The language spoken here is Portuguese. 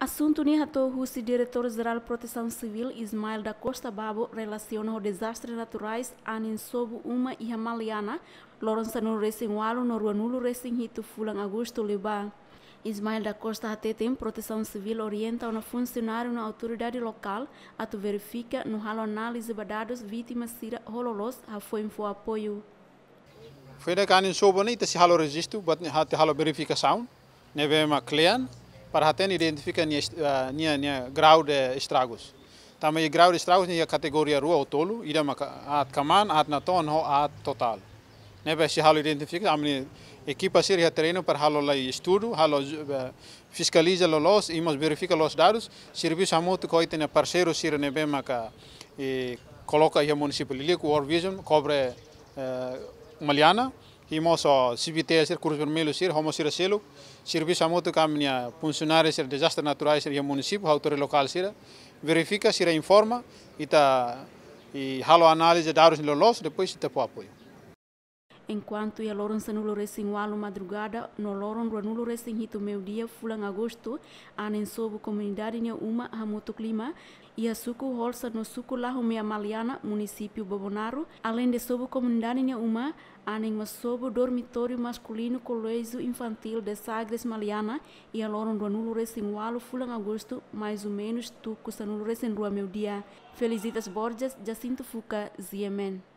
Assunto ni hato husi diretor-geral Proteção Civil Ismael da Costa Babo relaciona o desastres naturais anin sob uma e Maliana, Lorença no recém walo no rua nulo recém hito fulan agosto leba. Ismael da Costa até tem Proteção Civil orienta uma funcionário na autoridade local a tu verifica no halo análise de dados vítimas sira hololos a foi info apoio. Foi da canin sob nem se halo registro, but hate halo verificação, neve uma cliente para até identificar nia grau de estragos. Também o grau de estragos nia categoria rua ou tolo, ida at kaman, at na ton ho at total. Neve se halo identifica, a equipa seria treino para halo lá estudo, halo fiscaliza los e verifica os dados, serviço a muito que tem parceiro sira neve maca e coloca aí a município ali com World Vision cobre Maliana. Himos CBT ser Cruz Vermelho ser homo ser selo serviço a moto caminha funcionários ser desastre naturais ser município autoridade local ser verifica se informa e halo análise dados no los depois se pode apoio. Enquanto a Lorença nulo recém walo madrugada no Loron nulo recém hito meio dia fulan agosto anen sob comunidade nia uma hamuto clima e a suco holsa no suco la homea Maliana município Bobonaro além de sob comunidade nia uma anem mas sob dormitório masculino colégio infantil de Sagres Maliana e a Loron nulo recém walo fulan agosto mais ou menos tu custa nulo recém rua meio dia. Felicitas Borges, Jacinto Fuca, Ziemen.